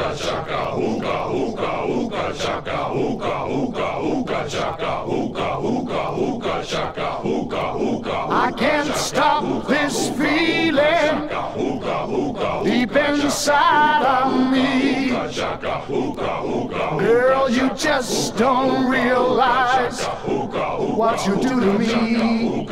hookah chaka, hookah, hookah, hookah chaka, hookah, hookah, hookah chaka, hookah, hookah, hookah chaka, hookah, hookah. I can't stop this feeling deep inside of me. Girl, you just don't realize what you do to me.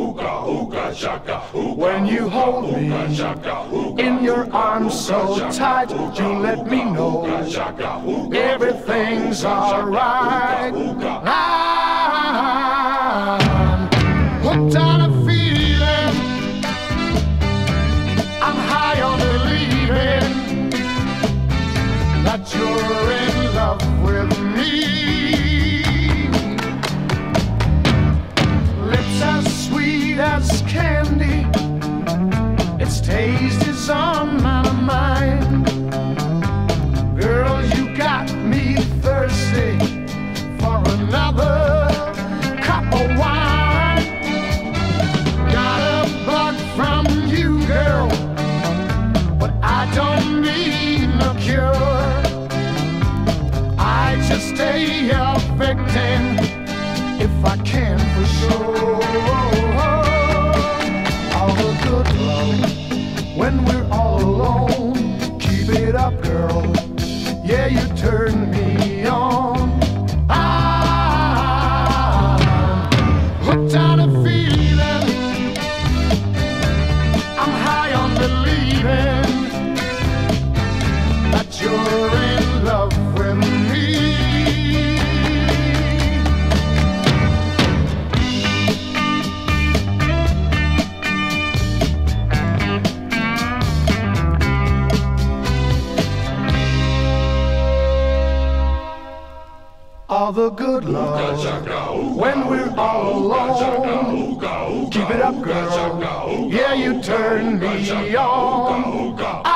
When you hold me in your arms so tight, you let me know everything's alright. I'm hooked on a feeling, I'm high on believing that you're in love with me. Lips as sweet as candy, its taste is on my mind. Girl, you got me thirsty for another cup of wine. Got a bug from you, girl, but I don't need no cure. I just stay a victim if I can for sure. All the good love when we're all alone. Keep it up, girl. Yeah, you turn me on. I'm hooked on a feeling, I'm high on believing that you're in love with me. All the good love when we're all alone. Keep it up, girl. Yeah, you turn me on.